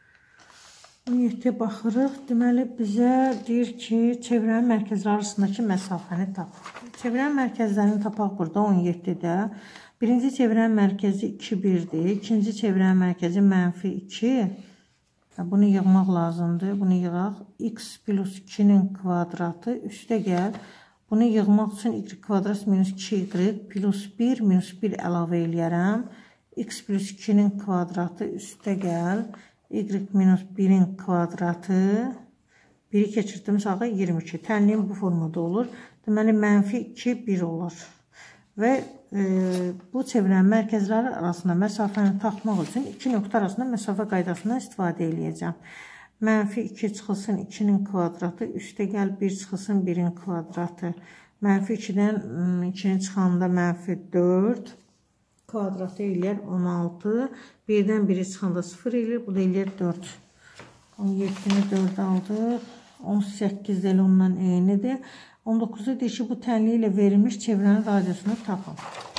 17'ye baxırıq. Deməli, bizə deyir ki, çevrənin mərkəzləri arasındakı məsafəni tapaq. Çevrənin mərkəzlərini tapaq burada 17'də. Birinci çevrənin mərkəzi 2, 1'dir. İkinci çevrənin mərkəzi mənfi 2. Bunu yığmaq lazımdır. Bunu yığaq. X plus 2'nin kvadratı üstə gəl. Bunu yığmaq üçün y kvadrat minus 2y plus 1 minus 1 əlavə eləyərəm. X plus 2'nin kvadratı üstə gəl. Y minus 1'in kvadratı. 1'i keçirdim sağa 22. Tənliyin bu formada olur. Deməli, mənfi 2, 1 olur. Və bu çevrənin mərkəzləri arasında məsafəni tapmaq üçün iki nöqtə arasında məsafə qaydasından istifadə edəcəm. Mənfi 2 çıxılsın 2'nin kvadratı, üstə gəl 1 çıxılsın 1'in kvadratı. Mənfi 2'dən 2'nin çıxanda mənfi 4, kvadratı eləyər 16, 1'dən 1'i çıxanda 0 eləyir, bu da eləyər 4. 17'ni 4 aldıq, 18 də ondan eynidir. 19'da deyir ki, bu tənliyi ilə verilmiş çevrənin radiusunu tapın.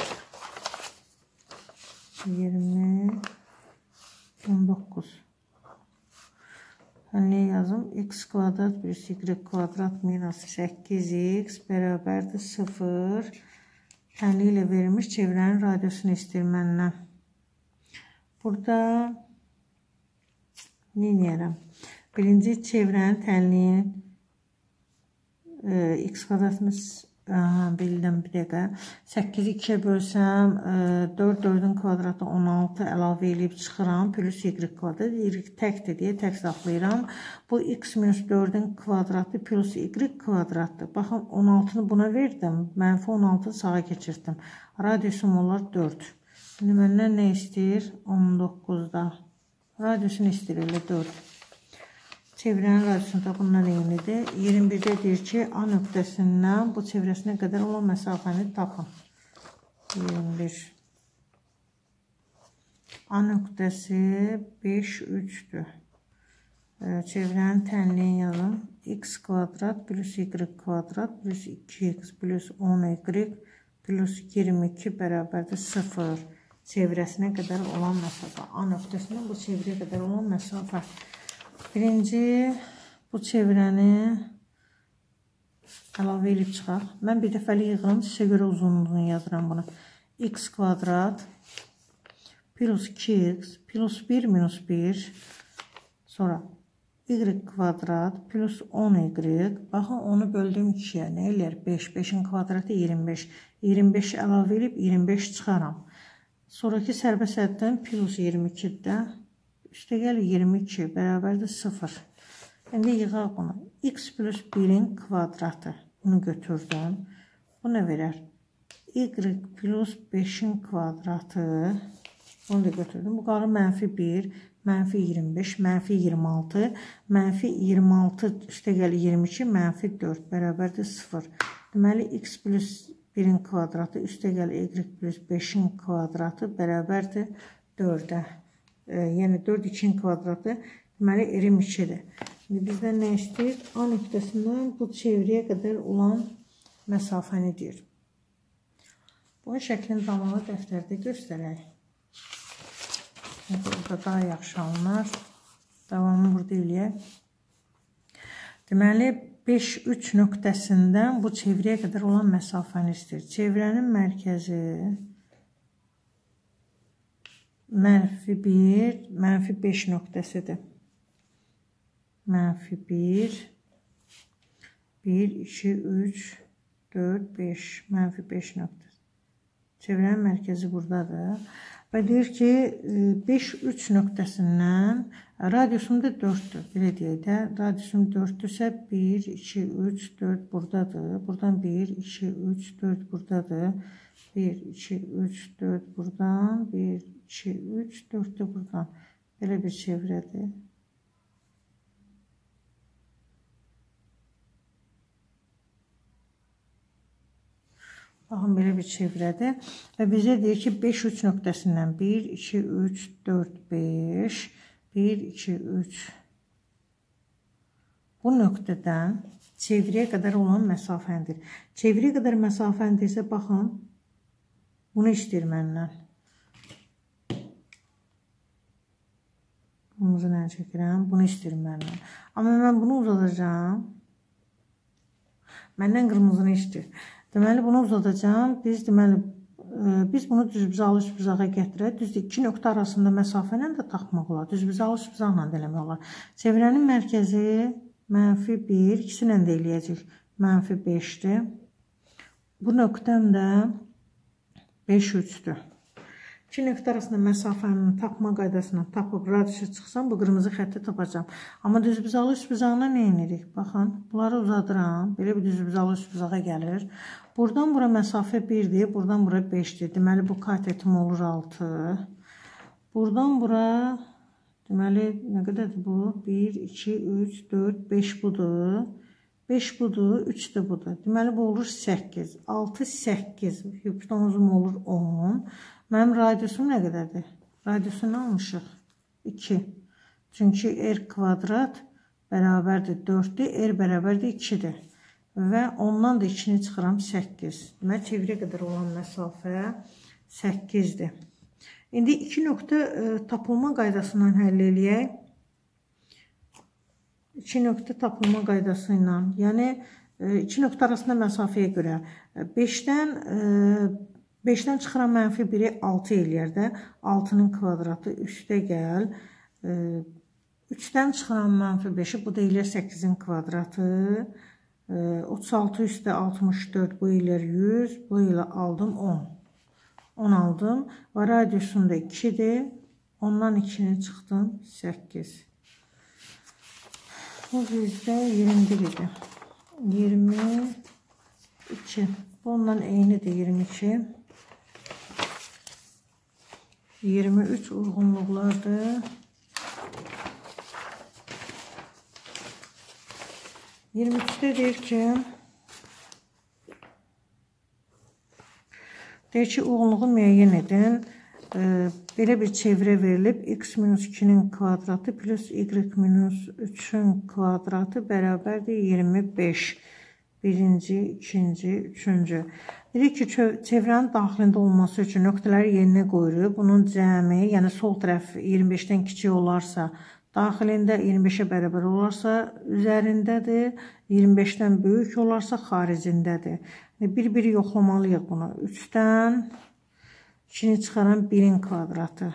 20, 19. Tənliyi yazım. X kvadrat plus y kvadrat minus 8x bərabərdir 0. Tənliyi ilə verilmiş çevrənin radiusunu istəyir məndən. Burada nə edərəm? Birinci çevrənin tənliyi x kvadratımız bildim bir dəqiqə. 8'i 2'ye bölsəm 4, 4'ün kvadratı 16 əlavə eləyib çıxıram. Plus y kvadrat. Y təkdir deyə tək saxlayıram. Bu x minus 4'ün kvadratı plus y kvadratdır. Baxın 16'nı buna verdim. Mənfi 16'ı sağa keçirdim. Radiusum olar 4. Şimdi məndən nə istəyir? 19'da. Radiusunu istəyir elə 4. Çevrənin radiusu da bundan eynidir. 21-də deyir ki, A nöqtəsindən bu çevrəsinə qədər olan məsafəni tapın. 21. A nöqtəsi 5, 3'dür. Çevrənin tənliyin yazın. X kvadrat plus Y kvadrat plus 2X plus 10Y plus 22 bərabərdir 0. Çevrəsinə qədər olan məsafə. A nöqtəsindən bu çevrəyə qədər olan məsafə. Birinci, bu çevrəni əlavə edib çıxaq. Mən bir dəfəlik yığıram, sizə görə uzunluğunu yazıram bunu. X kvadrat plus 2X plus 1 minus 1 sonra Y kvadrat plus 10Y. Baxın, onu böldüm 2'yə. Nə eləyər? 5. 5'in kvadratı 25. 25 əlavə edib 25 çıxaram. Sonraki sərbəst həddən plus 22'də üstə gəlir 22 bərabərdir 0. İndi yığaq bunu. X plus 1'in kvadratı. Bunu götürdüm. Bu nə verər? Y plus 5'in kvadratı. Bunu da götürdüm. Bu qalır mənfi 1. Mənfi 25, mənfi 26, mənfi 26 üstə gəlir 22, mənfi 4 bərabərdir 0. Deməli, x plus 1'in kvadratı üstə gəlir y plus 5'in kvadratı bərabərdir 4'ə. Yəni 4 2'in kvadratı deməli 22'dir. İndi bizdən nə istəyir? A nöqtəsindən bu çevrəyə qədər olan məsafəni deyir. Bu şəklin zamanı dəftərdə göstərək. Burada daha yaxşı alınır. Davamını burada eləyək. Deməli, 5-3 nöqtəsindən bu çevrəyə qədər olan məsafəni istəyir. Çevrənin mərkəzi mənfi 1, mənfi 5 nöqtəsidir. Mənfi 1, 1, 2, 3, 4, 5, mənfi 5 nöqtəsi. Çevrənin mərkəzi buradadır. Və deyir ki, 5-3 nöqtəsindən radiusum da 4'dür. Belə deyək də, radiusum 4'dürsə 1, 2, 3, 4 buradadır. Buradan 1, 2, 3, 4 buradadır. 1, 2, 3, 4 buradan. 1, 2, 3, 4 də buradan. Belə bir çevrədir. Baxın, belə bir çevrədir. Və bizə deyir ki, 5-3 nöqtəsindən 1, 2, 3, 4, 5, 1, 2, 3. Bu nöqtədən çevrəyə qədər olan məsafəndir. Çevrəyə qədər məsafəndirsə, baxın, bunu istəyir məndən. Bunu nə çəkirəm? Bunu istəyir məndən. Amma mən bunu uzadacağım. Məndən qırmızını istəyir. Deməli, bunu uzadacağım. Biz bunu düzbucaqlı üstbucağa gətirək. Düzdür, 2 nöqtə arasında məsafə ilə də taxmaq olar. Düzbucaqlı üstbucaqla da eləmək olar. Çevrənin mərkəzi mənfi 1, ikisi ilə də eləyəcək. Mənfi 5'dir. Bu nöqtəm də 5-3'dür. 2 nöqtə arasında məsafənin tapma qaydasından tapıb radiusu çıxsam, bu qırmızı xətti tapacağım. Amma düzbucaqlı üstbucağına nə edirik? Baxın, bunları uzadıram. Belə bir düzbucaqlı üstbucağa gəlir. Buradan bura məsafə 1'dir, buradan bura 5'dir. Deməli, bu katetim olur 6. Buradan bura, deməli, nə qədərdir bu? 1, 2, 3, 4, 5 budur. 5 budur, 3 də budur. Deməli, bu olur 8. 6, 8. Hipotenuzum olur 10. Mənim radiusum nə qədərdir? Radiusunu almışıq. 2. Çünki r kvadrat bərabərdir 4'dir. R bərabərdir 2'dir. Və ondan da 2'ni çıxıram 8. Deməli, çevrəyə qədər olan məsafə 8'dir. İndi 2 nöqtə tapılma qaydasından həll eləyək. 2 nöqtə tapılma qaydası ilə, yəni 2 nöqtə arasında məsafəyə görə 5'dən çıxıram mənfi 1'i 6 eləyər də. 6'nın kvadratı üstə gəl. 3'dən çıxıram mənfi 5'i, bu da eləyər 8'in kvadratı. 36 üstə 64, bu eləyər 100, bu ilə aldım 10. 10 aldım və radiusum da 2'dir. Ondan 2'ni çıxdım 8. Bu bizdə 21 idi. 22. Bundan eynidir 22. 23 uyğunluqlardır. 23-də deyir ki, uyğunluğu müəyyən edin. Belə bir çevrə verilib. X minus 2-nin kvadratı plus Y minus 3-ün kvadratı bərabərdir 25. Birinci, ikinci, üçüncü. Dedik ki, çevrənin daxilində olması üçün nöqtələri yerinə qoyuruq. Bunun cəmi, yəni sol tərəf 25-dən kiçik olarsa, daxilində 25-ə bərabər olarsa, üzərindədir. 25-dən böyük olarsa, xaricindədir. Bir-biri yoxlamalıyıq bunu. 3-dən 2-ni çıxaran 1-in kvadratı.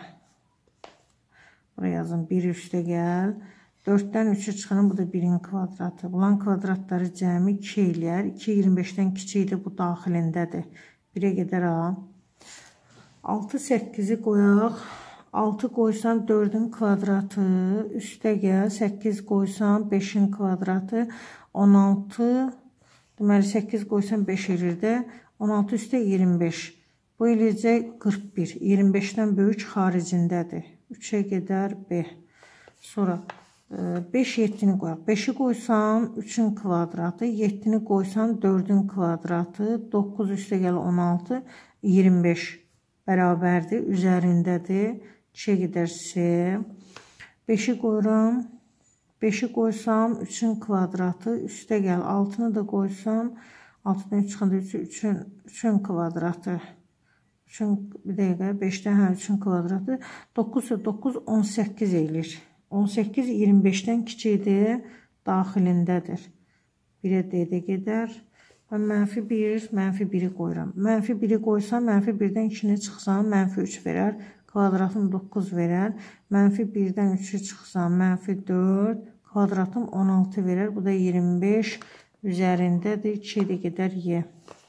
Buraya yazın, 1 üstə gəl. 4-dən 3-ü çıxaran, bu da 1-in kvadratı. Bulan kvadratları cəmi 2 eləyər. 2 25-dən kiçikdir, bu daxilindədir. 1-ə gedər A. 6, 8-i qoyaq. 6 qoysam 4-ün kvadratı. Üstə gəl. 8 qoysam 5-in kvadratı. 16, deməli 8 qoysam 5 elir də. 16 üstə 25. Bu eləyəcək 41. 25-dən böyük xaricindədir. 3-ə gedər B. Sonra 5, 7-ni qoyaq. 5-i qoysam 3-ün kvadratı. 7-ni qoysam 4-ün kvadratı. 9 üstə gəl 16. 25 bərabərdir. Üzərindədir. 2-ə gedər C. 5-i qoyuram. 5-i qoysam 3-ün kvadratı. Üstə gəl 6-nı da qoysam 6-dan 3 çıxanda 3-ün kvadratı. 3-ün bir dəqiqə 5-dən 3-ün kvadratı. 9 9 18 eləyir. 18 25-dən kiçikdir, daxilindədir. 1-ə D-də gedər. Və mənfi 1, mənfi 1-i qoyuram. Mənfi 1-i qoysam, mənfi 1-dən 2-ni çıxsam, mənfi 3 verər. Kvadratım 9 verər. Mənfi 1-dən 3-ü çıxsam, mənfi 4. Kvadratım 16 verər. Bu da 25 üzərindədir. 2-də gedər Y.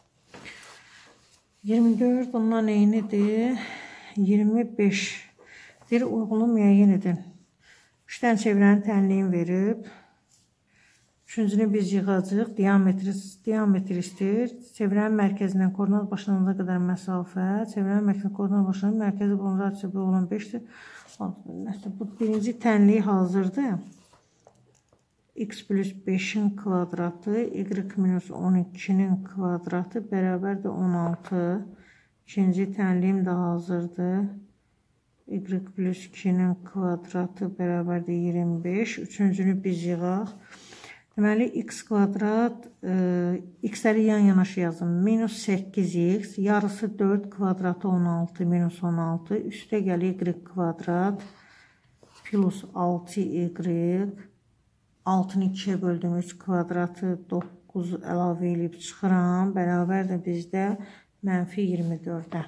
24 bundan eynidir. 25. Deyir, uyğunluğu müəyyən edin. 3 dənə çevrənin tənliyin verib. Üçüncünü biz yığacaq. Diametr istəyir. Çevrənin mərkəzindən koordinat başlanğıca qədər məsafə. Çevrənin mərkəzindən koordinat başlanğıca mərkəzi bunun radiyası B olan 5-dir. Bu birinci tənliyi hazırdır. X plus 5-in kvadratı, Y minus 12-nin kvadratı bərabərdir 16. İkinci tənliyim də hazırdır. Y plus 2-nin kvadratı bərabərdir 25. Üçüncünü biz yığaq. Deməli, x kvadrat, x-ləri yan-yanaşı yazın. Minus 8x, yarısı 4, kvadratı 16, minus 16. Üstə gəl y kvadrat, plus 6y. 6-nı 2-yə böldüm, 3 kvadratı 9 əlavə edib çıxıram. Bərabərdir bizdə mənfi 24-də.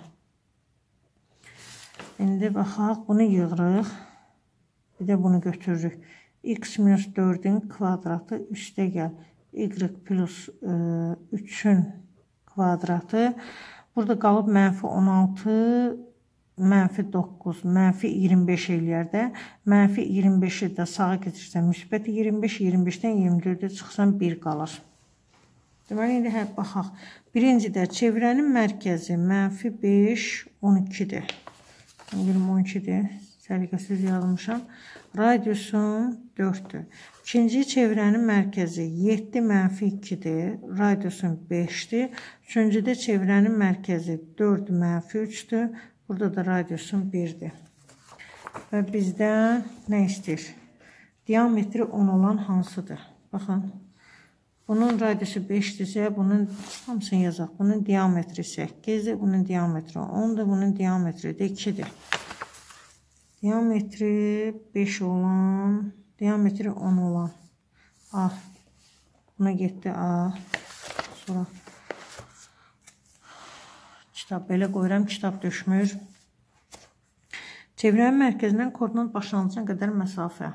İndi baxaq, bunu yığırıq. Bir də bunu götürürük. X minus 4-ün kvadratı üstə gəl. Y plus 3-ün kvadratı. Burada qalıb mənfi 16, mənfi 9, mənfi 25 eləyər də. Mənfi 25-i də sağa keçirsən müsbət 25, 25-dən 24-ə çıxsan 1 qalır. Deməli, indi baxaq. Birincidə çevrənin mərkəzi mənfi 5, 12-dir. 12-dir. Səliqəsiz yazmışam. Radiusum 4-dür. İkinci çevrənin mərkəzi 7 mənfi 2-dir. Radiusum 5-dir. Üçüncüdə çevrənin mərkəzi 4 mənfi 3-dür. Burada da radiusum 1-dir. Və bizdən nə istəyir? Diametri 10 olan hansıdır? Baxın. Bunun radiusu 5-dirsə, bunun hamısını yazaq. Bunun diametri 8-dir. Bunun diametri 10-dur. Bunun diametri də 2-dir. Diametri 5 olan, diametri 10 olan A. Buna getdi A. Sonra kitab belə qoyuram, kitab düşmür. Çevrənin mərkəzindən koordinat başlanğıcına qədər məsafə.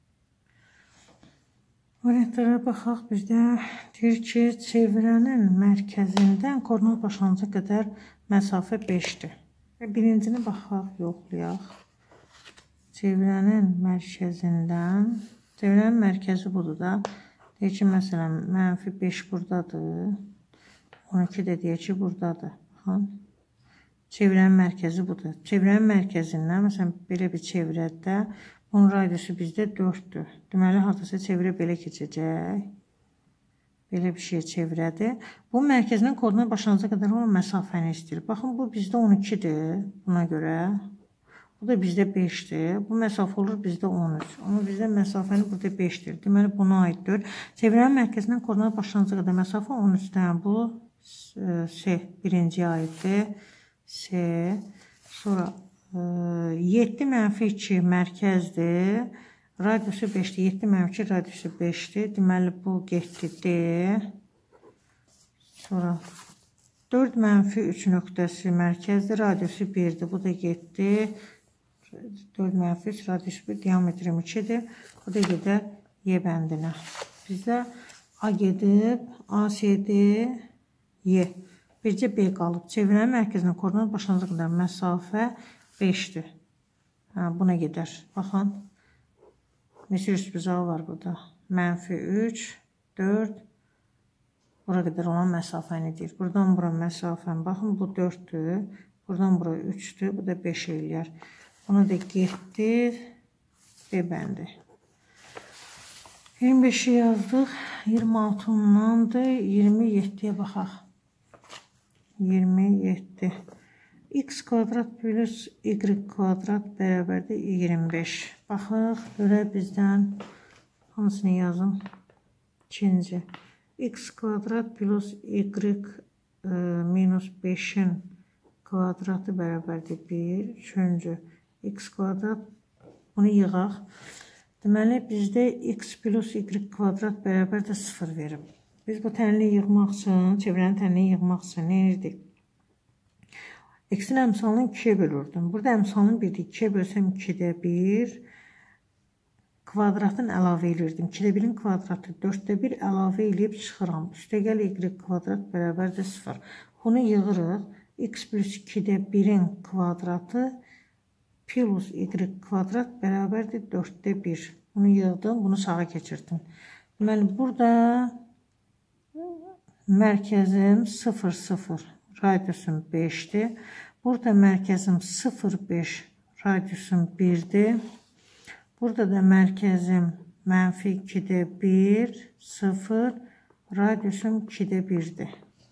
Variantlara baxaq, bizdə deyir ki, çevrənin mərkəzindən koordinat başlanğıcına qədər məsafə 5-dir. Birincini baxaq, yoxlayaq. Çevrənin mərkəzindən, çevrənin mərkəzi budur da. Deyək ki, məsələn, mənfi 5 buradadır. 12 də deyək ki, buradadır. Baxın. Çevrənin mərkəzi budur. Çevrənin mərkəzindən, məsələn, belə bir çevrədə, bunun radiusu bizdə 4-dür. Deməli, haradasa çevrə belə keçəcək. Belə bir şey çevirədir. Bu mərkəzindən koordinat başlanğıca qədər olan məsafəni istəyir. Baxın, bu bizdə 12-dir buna görə. Bu da bizdə 5-dir. Bu məsafə olur bizdə 13. Amma bizdə məsafəni burada 5-dir. Deməli, buna aiddir. Çevirənin mərkəzindən koordinat başlanğıca qədər məsafə 13-dən. Bu S birinciyə aiddir. S. Sonra 7 mənfi 2 mərkəzdir. Radiusu 5'dir. 7 mənfi 2 radiusu 5'dir. Deməli, bu getdi D. Sonra 4 mənfi 3 nöqtəsi mərkəzdir. Radiusu 1'dir. Bu da getdi. 4 mənfi 3 radiusu 1. Diametrim 2'dir. Bu da gedər Y bəndinə. Bizdə A gedib. ACD Y. Bircə B qalıb. Çevirənin mərkəzindən koordinat başlanğıca qədər məsafə 5'dir. Buna gedər. Baxın. Mesir üstbucağı var burada. Mənfi 3, 4. Bura qədər olan məsafəni deyir. Buradan bura məsafən. Baxın, bu 4'dür. Buradan bura 3'dür. Bu da 5 eləyər. Buna da getdi. B bəndi. 25'i yazdıq. 26'ndandır. 27'yə baxaq. 27. X kvadrat plus Y kvadrat bərabərdir 25. Baxıq, görək bizdən hansını yazım. İkinci. X kvadrat plus Y minus 5'in kvadratı bərabərdir 1. Üçüncü. X kvadrat, bunu yığaq. Deməli, bizdə X plus Y kvadrat bərabərdir 0 verib. Biz bu tənliyi yığmaq üçün, çevirənin tənliyi yığmaq üçün nə edirdik? X'in əmsalını 2'ye bölürdüm. Burada əmsalını 1'dir. 2'ye bölsəm 2'də 1. Kvadratın əlavə edirdim. 2'də 1'in kvadratı 4'də 1 əlavə eləyib çıxıram. Üstəgəl Y kvadrat bərabərdir 0. Bunu yığırıq. X plus 2'də 1'in kvadratı plus Y kvadrat bərabərdir 4'də 1. Bunu yığdım. Bunu sağa keçirdim. Deməli, burada mərkəzim 0, 0. Radiusum 5'dir. Burada mərkəzim 0,5, radiusum 1'dir. Burada da mərkəzim mənfi 2'də 1, 0, radiusum 2'də 1'dir.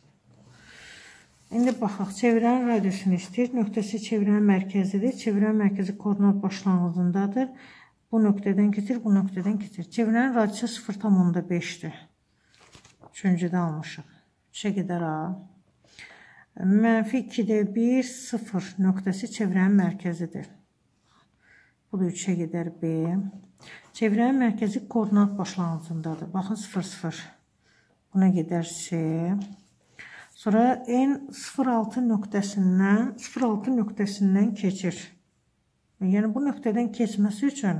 İndi baxaq, çevirənin radiusunu istəyir. Nöqtəsi çevirənin mərkəzidir. Çevirənin mərkəzi koordinat başlanğıcındadır. Bu nöqtədən keçir, bu nöqtədən keçir. Çevirənin radiusu 0,5'dir. Üçüncüdə almışıq. 3'ə gedər A. Mənfi 2'də 1, 0 nöqtəsi çevirənin mərkəzidir. Bu da 3'ə gedər B. Çevirənin mərkəzi koordinat başlanğıcındadır. Baxın 0, 0. Buna gedər C. Sonra N 0,6 nöqtəsindən keçir. Yəni bu nöqtədən keçməsi üçün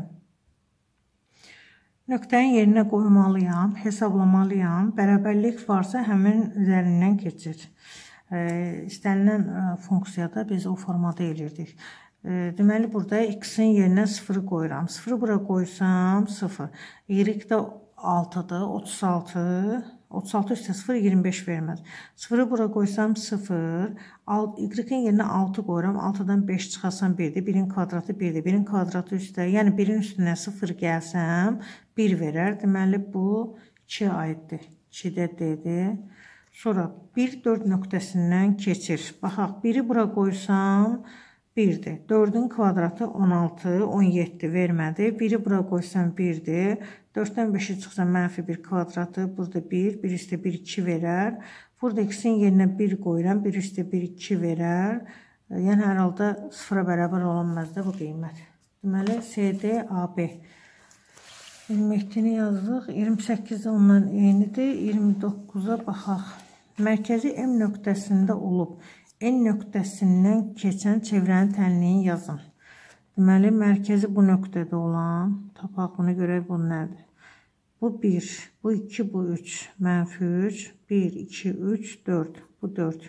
nöqtənin yerinə qoymalıyam, hesablamalıyam. Bərabərlik varsa həmin üzərindən keçir. İstənilən funksiyada biz o formada elirdik. Deməli, burada X-in yerinə 0'ı qoyuram. 0'ı bura qoysam 0. Y də 6'dır, 36. 36 üstə 0, 25 verməz. 0'ı bura qoysam 0. Y-in yerinə 6 qoyuram. 6'dan 5 çıxarsam 1'dir. 1'in kvadratı 1'dir. 1'in kvadratı üstə, yəni 1'in üstünə 0 gəlsəm 1 verər. Deməli, bu 2'yə aiddir. 2'də D-dir. Sonra 1, 4 nöqtəsindən keçir. Baxaq, 1'i bura qoysam 1'dir. 4'ün kvadratı 16, 17 vermədi. 1'i bura qoysam 1'dir. 4'dən 5'i çıxsam mənfi 1 kvadratı. Burada 1, 1 üstə 1, 2 verər. Burada X-in yerinə 1 qoyuram. 1 üstə 1, 2 verər. Yəni, hər halda 0'a bərabər olanməzdə bu qiymət. Deməli, CD, AB. 27'ni yazdıq. 28 ondan eynidir. 29'a baxaq. Mərkəzi M nöqtəsində olub, N nöqtəsindən keçən çevirənin tənliyini yazın. Deməli, mərkəzi bu nöqtədə olan, tapaq bunu görək, bu nədir? Bu 1, bu 2, bu 3, mənfi 3, 1, 2, 3, 4, bu 4.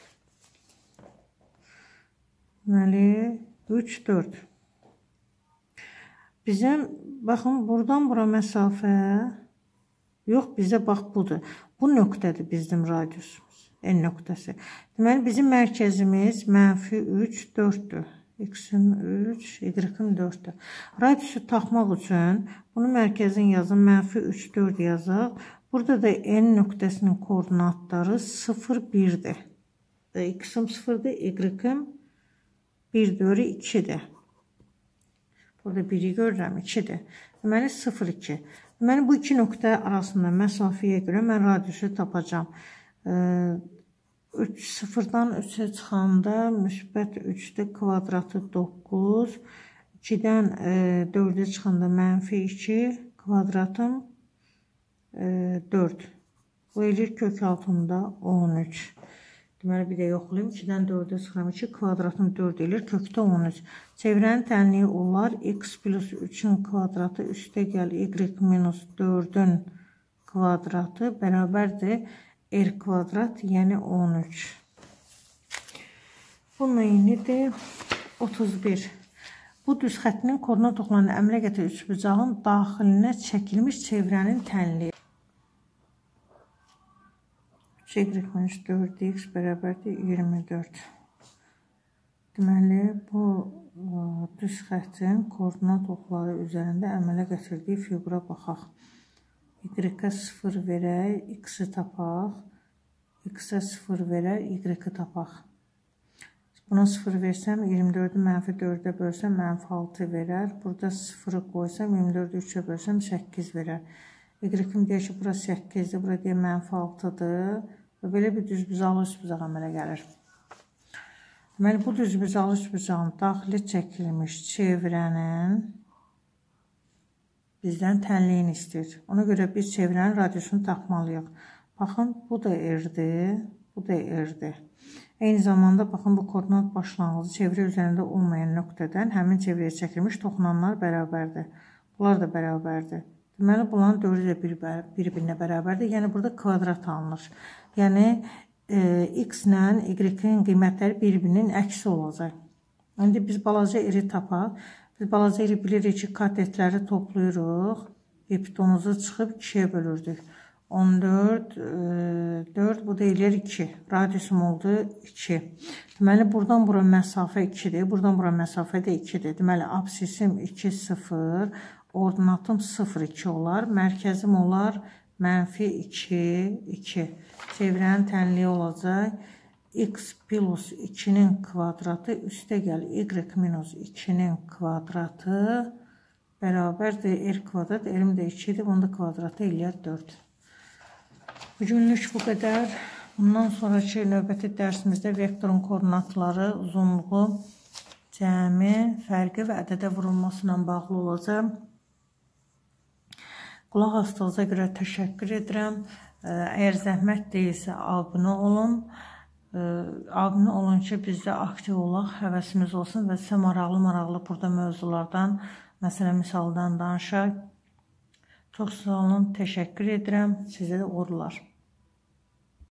Deməli, 3, 4. Bizim, baxın, buradan bura məsafə, yox, bizə bax, budur. Bu nöqtədir bizim radiusumuz, N nöqtəsi. Deməli, bizim mərkəzimiz mənfi 3, 4'dür. X-in 3, Y-in 4'dür. Radiusu tapmaq üçün bunu mərkəzin yazın, mənfi 3, 4 yazaq. Burada da n nöqtəsinin koordinatları 0, 1'dir. X-im 0'dır, Y-im 1 bölü 2'dir. Burada 1'i görürəm, 2'dir. Deməli 0, 2. Deməli bu iki nöqtə arasında məsafəyə görə mən radiusu tapacağam. 0-dan 3'ə çıxanda müsbət 3'də kvadratı 9. 2'dən 4'ə çıxanda mənfi 2. Kvadratım 4. Bu eləyir kök altında 13. Deməli bir də yoxlayayım. 2-dən 4'ə çıxıram. 2 kvadratım 4 eləyir. Kökdə 13. Çevrənin tənliyi olar. X plus 3'ün kvadratı üstə gəl. Y minus 4'ün kvadratı bərabərdir. R kvadrat, yəni 13. Bu neyinidir? 31. Bu düz xəttinin koordinat oxlarının əmələ gətirən üçbucağın daxilinə çəkilmiş çevrənin tənliyi. Y minus 4x bərabərdir 24. Deməli, bu düz xəttin koordinat oxları üzərində əmələ gətirdiyi fiqura baxaq. Y-ə 0 verək, x-i tapaq. X-ə 0 verək, y-i tapaq. Buna 0 versəm, 24'ü mənfi 4'ə bölsəm, mənfi 6 verər. Burada 0'ı qoysam, 24'ü 3'ə bölsəm, 8 verər. Y-im deyək ki, bura 8'dir, bura deyək mənfi 6'dır. Və belə bir düzbucaqlı üçbucaq əmələ gəlir. Deməli, bu düzbucaqlı üçbucağın daxili çəkilmiş çevrənin bizdən tənliyini istəyir. Ona görə biz çevrənin radiusunu tapmalıyıq. Baxın, bu da R-dir, bu da R-dir. Eyni zamanda, baxın, bu koordinat başlanğıcı çevrə üzərində olmayan nöqtədən həmin çevrəyə çəkilmiş toxunanlar bərabərdir. Bunlar da bərabərdir. Deməli, bunların dördü də bir-birinə bərabərdir. Yəni, burada kvadrat alınır. Yəni, x ilə y-in qiymətləri bir-birinin əksi olacaq. İndi biz balaca r-i tapaq. Biz balaca r-i bilirik ki, katetləri toplayırıq. Hipotenuzu çıxıb 2'yə bölürdük. 14, 4, bu da eləyir 2. Radiusum oldu 2. Deməli, buradan bura məsafə 2'dir. Buradan bura məsafə də 2'dir. Deməli, absisim 2, 0. Ordinatım 0, 2 olar. Mərkəzim olar mənfi 2, 2. Çevrənin tənliyi olacaq. X plus 2'nin kvadratı üstə gəl. Y minus 2'nin kvadratı bərabərdir. R kvadrat. R'im də 2'dir. Bunun da kvadratı eləyər 4. Bugünlük bu qədər. Bundan sonraki növbəti dərsimizdə vektorun koordinatları, uzunluğu, cəmi, fərqi və ədədə vurulması ilə bağlı olacaq. Qulaq asdığınıza görə təşəkkür edirəm. Əgər zəhmət deyilsə, abunə olun. Abunə olun ki, bizdə aktiv olaq, həvəsimiz olsun və sizə maraqlı burada mövzulardan, məsələ misaldan danışaq. Çox sağ olun, təşəkkür edirəm. Sizə də uğurlar.